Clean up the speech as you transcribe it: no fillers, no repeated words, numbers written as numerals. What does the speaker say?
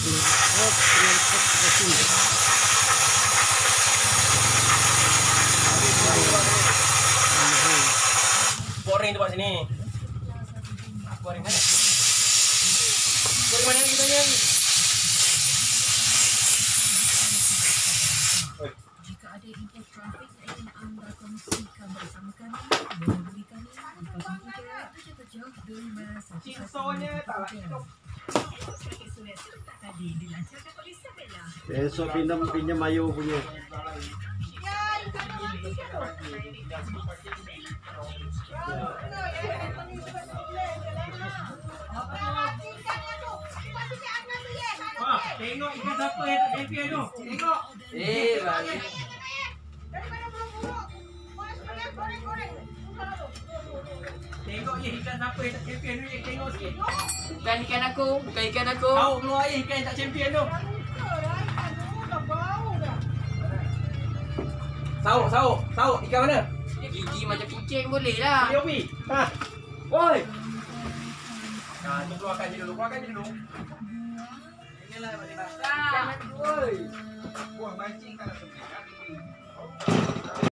Goreng tu kat sini. Goreng mana? Goreng mana kita ni? Jika ada info trafik yang ingin anda kongsikan bersama kami, menghubungi kami di 03772511. Tadi dilancarkan oleh Sabella. Besok pinjam Ayu punya. Tengok ikan siapa yang tak champion tu. Tengok. Bagi. Tengok je ikan siapa yang tak champion tu. Tengok sikit. Bukan ikan aku, bukan ikan aku. Tahu keluar ikan yang tak champion tu. Sauk. Ikan mana? Gigi macam kucing boleh lah. Yopi. Ha. Oi. Nah, tu keluarkan je dulu. Inilah balik basah. Jangan oi. Buang mancing kalau pergi.